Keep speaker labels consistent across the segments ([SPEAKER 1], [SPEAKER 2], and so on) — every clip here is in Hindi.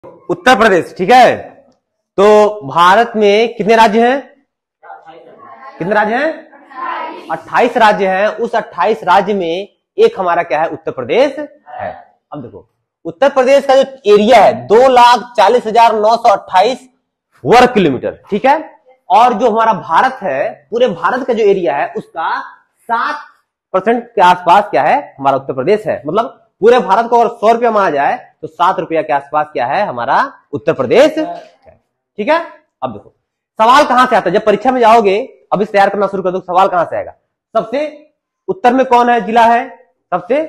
[SPEAKER 1] उत्तर प्रदेश, ठीक है। तो भारत में कितने राज्य हैं? कितने राज्य हैं? 28 राज्य हैं। उस 28 राज्य में एक हमारा क्या है? उत्तर प्रदेश है। अब देखो उत्तर प्रदेश का जो एरिया है 2,40,928 वर्ग किलोमीटर, ठीक है। और जो हमारा भारत है, पूरे भारत का जो एरिया है उसका 7% के आसपास क्या है? हमारा उत्तर प्रदेश है। मतलब पूरे भारत को अगर 100 रुपया माना जाए तो 7 रुपया के आसपास क्या है? हमारा उत्तर प्रदेश है, ठीक है। अब देखो सवाल कहां से आता है? जब परीक्षा में जाओगे अभी तैयार करना शुरू कर दो, सवाल कहां से आएगा? सबसे उत्तर में कौन है जिला है? सबसे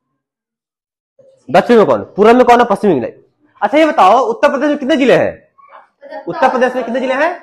[SPEAKER 1] दक्षिण में कौन है? पूर्व में कौन है? पश्चिमी में। अच्छा ये बताओ उत्तर प्रदेश में कितने जिले हैं? उत्तर प्रदेश में कितने जिले हैं?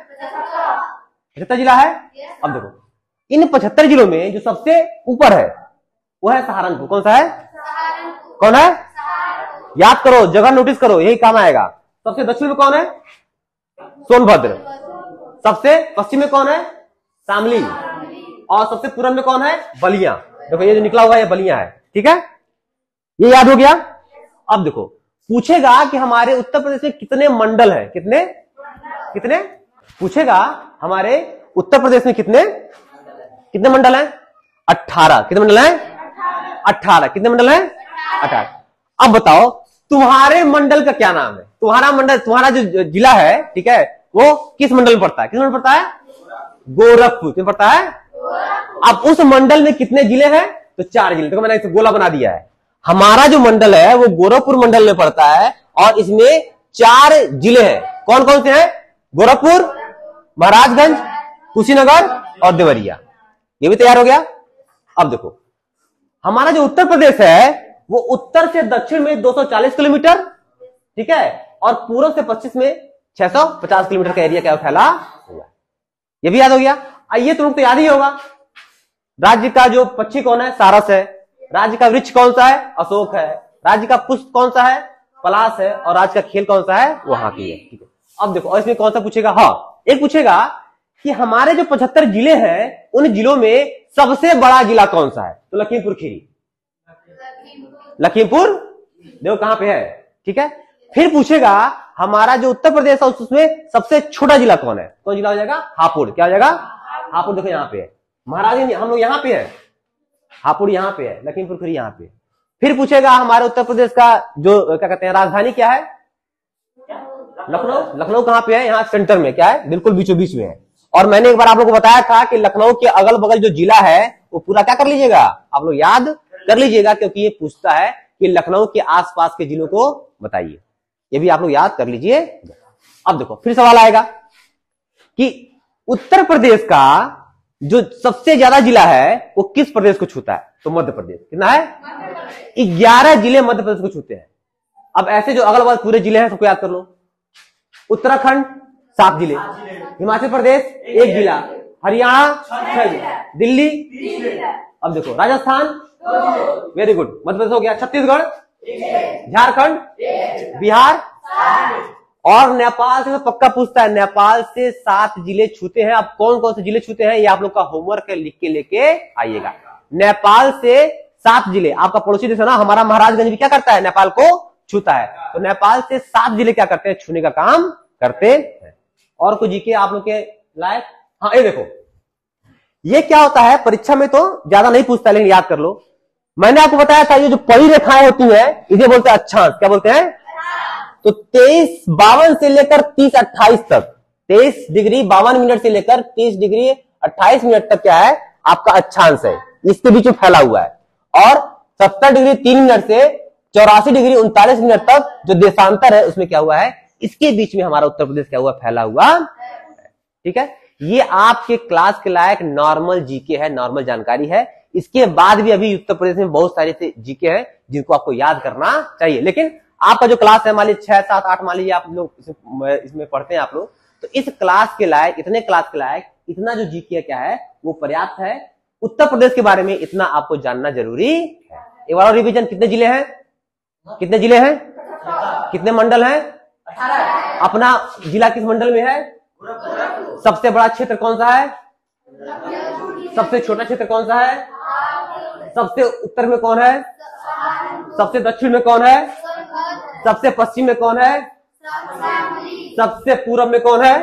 [SPEAKER 1] 75 जिला है। अब देखो इन 75 जिलों में जो सबसे ऊपर है वो है सहारनपुर। कौन सा है? कौन है? याद करो, जगह नोटिस करो, यही काम आएगा। सबसे दक्षिण में कौन है? सोनभद्र। सबसे पश्चिम में कौन है? शामली। और सबसे पूर्व में कौन है? बलिया। देखो ये जो निकला हुआ है ये बलिया है, ठीक है। ये याद हो गया। अब देखो पूछेगा कि हमारे उत्तर प्रदेश में कितने मंडल हैं? कितने कितने पूछेगा हमारे उत्तर प्रदेश में कितने मंडल हैं? 18। कितने मंडल हैं? 18। कितने मंडल हैं? 18। अब बताओ तुम्हारे मंडल का क्या नाम है? तुम्हारा मंडल, तुम्हारा जो जिला है, ठीक है, वो किस मंडल में पड़ता है? किस मंडल में पड़ता है? गोरखपुर। किस पड़ता है? अब उस मंडल में कितने जिले हैं? तो 4 जिले। देखो मैंने इसे गोला बना दिया है। हमारा जो मंडल है वो गोरखपुर मंडल में पड़ता है और इसमें 4 जिले हैं। कौन कौन से हैं? गोरखपुर, महाराजगंज, कुशीनगर और देवरिया। ये भी तैयार हो गया। अब देखो हमारा जो उत्तर प्रदेश है वो उत्तर से दक्षिण में 240 किलोमीटर, ठीक है, और पूर्व से पश्चिम में 650 किलोमीटर का एरिया क्या फैला हुआ। ये भी याद हो गया। आइए तुम तो याद ही होगा राज्य का जो पक्षी कौन है? सारस है। राज्य का वृक्ष कौन सा है? अशोक है। राज्य का पुष्प कौन सा है? पलाश है। और राज्य का खेल कौन सा है? वो हाथी है, ठीक है। अब देखो और इसमें कौन सा पूछेगा? हाँ एक पूछेगा कि हमारे जो 75 जिले हैं उन जिलों में सबसे बड़ा जिला कौन सा है? तो लखीमपुर खीरी। लखीमपुर देखो कहां पे है, ठीक है। फिर पूछेगा हमारा जो उत्तर प्रदेश है उसमें सबसे छोटा जिला कौन है? कौन जिला हो जाएगा? हापुड़। क्या हो जाएगा? हापुड़। देखो यहाँ पे है। महाराज हम लोग यहाँ पे है, हापुड़ यहाँ पे है, लखीमपुर खीरी यहाँ पे। फिर पूछेगा हमारे उत्तर प्रदेश का जो क्या कहते हैं राजधानी क्या है? लखनऊ। लखनऊ कहाँ पे है? यहाँ सेंटर में। क्या है? बिल्कुल बीचों बीच में है। और मैंने एक बार आप लोगों को बताया था कि लखनऊ के अगल बगल जो जिला है वो पूरा क्या कर लीजिएगा? आप लोग याद कर लीजिएगा, क्योंकि ये पूछता है कि लखनऊ के आसपास के जिलों को बताइए। ये भी आप लोग याद कर लीजिए। अब देखो फिर सवाल आएगा कि उत्तर प्रदेश का जो सबसे ज्यादा जिला है वो किस प्रदेश को छूता है? तो मध्य प्रदेश। कितना है? 11 जिले मध्य प्रदेश को छूते हैं। अब ऐसे जो अगल बगल पूरे जिले हैं सबको याद कर लो। उत्तराखंड 7 जिले, हिमाचल प्रदेश 1 जिला, हरियाणा 6 जिले, दिल्ली। अब देखो राजस्थान, वेरी गुड, मध्य प्रदेश हो गया। छत्तीसगढ़, झारखंड, बिहार और नेपाल से तो पक्का पूछता है। नेपाल से 7 जिले छूते हैं। अब कौन कौन से जिले छूते हैं ये आप लोग का होमवर्क है, लिख के लेके आइएगा। नेपाल से 7 जिले, आपका पड़ोसी देश है ना, हमारा महाराजगंज भी क्या करता है? नेपाल को छूता है। तो नेपाल से 7 जिले क्या करते हैं? छूने का काम करते हैं। और कुछ जीके आप लोग के लायक? हाँ ये देखो ये क्या होता है, परीक्षा में तो ज्यादा नहीं पूछता लेकिन याद कर लो। मैंने आपको बताया था ये जो पड़ी रेखाएं होती हैं इसे बोलते हैं अक्षांश। क्या बोलते हैं? तो 23:52 से लेकर 30:28 तक, 23 डिग्री 52 मिनट से लेकर 30 डिग्री 28 मिनट तक क्या है? आपका अक्षांश है, इसके बीच में फैला हुआ है। और 70 डिग्री 3 मिनट से 84 डिग्री 39 मिनट तक जो देशांतर है उसमें क्या हुआ है? इसके बीच में हमारा उत्तर प्रदेश क्या हुआ? फैला हुआ, ठीक है। ये आपके क्लास के लायक नॉर्मल जीके है, नॉर्मल जानकारी है। इसके बाद भी अभी उत्तर प्रदेश में बहुत सारे से जीके हैं जिनको आपको याद करना चाहिए। लेकिन आपका जो क्लास है मान लीजिए 6, 7, 8 मान लीजिए आप लोग इसमें पढ़ते हैं आप लोग, तो इस क्लास के लायक, इतने क्लास के लायक इतना जो जीके क्या है वो पर्याप्त है। उत्तर प्रदेश के बारे में इतना आपको जानना जरूरी है। एक बार और रिवीजन, कितने जिले हैं? कितने जिले हैं? कितने मंडल हैं? 18। अपना जिला किस मंडल में है? सबसे बड़ा क्षेत्र कौन सा है? सबसे छोटा क्षेत्र कौन सा है? सबसे उत्तर में कौन है? सबसे दक्षिण में कौन है? सबसे पश्चिम में कौन है? सबसे पूर्व में कौन है?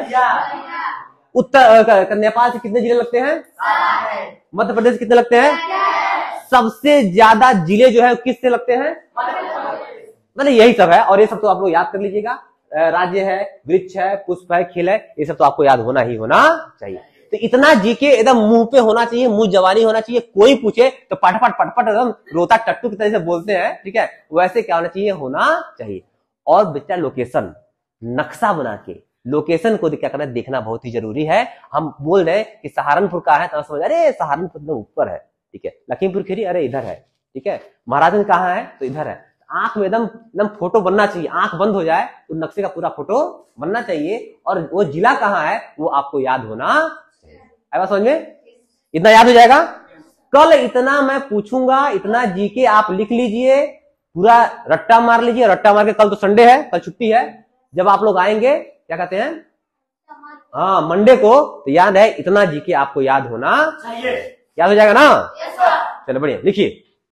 [SPEAKER 1] उत्तर नेपाल से कितने जिले लगते हैं? मध्य प्रदेश से कितने लगते हैं? सबसे ज्यादा जिले जो है किससे लगते हैं? मतलब यही सब है। और ये सब तो आप लोग याद कर लीजिएगा। राज्य है, वृक्ष है, पुष्प है, खिल है, ये सब तो आपको याद होना ही होना चाहिए। तो इतना जीके एकदम मुंह पे होना चाहिए, मुंह जवानी होना चाहिए। कोई पूछे तो पटपट पटपट एकदम रोता टट्टू की तरह से बोलते हैं, ठीक है, वैसे क्या होना चाहिए? होना चाहिए। और बच्चा लोकेशन, नक्शा बना के लोकेशन को क्या करना, देखना बहुत ही जरूरी है। हम बोल रहे हैं कि सहारनपुर का है तो समझ, अरे सहारनपुर एकदम ऊपर है, ठीक है, लखीमपुर खीरी अरे इधर है, ठीक है, महाराजगंज कहाँ है तो इधर है। आंख में एकदम एकदम फोटो बनना चाहिए। आंख बंद हो जाए तो नक्शे का पूरा फोटो बनना चाहिए। और वो जिला कहाँ है वो आपको याद होना चाहिए। आया समझ में? इतना याद हो जाएगा। कल इतना मैं पूछूंगा, इतना जीके आप लिख लीजिए, पूरा रट्टा मार लीजिए। रट्टा मार के, कल तो संडे है, कल छुट्टी है, जब आप लोग आएंगे क्या कहते हैं, हाँ मंडे को, तो याद है इतना जीके आपको याद होना चाहिए। याद हो जाएगा ना? चलो बढ़िया, लिखिए।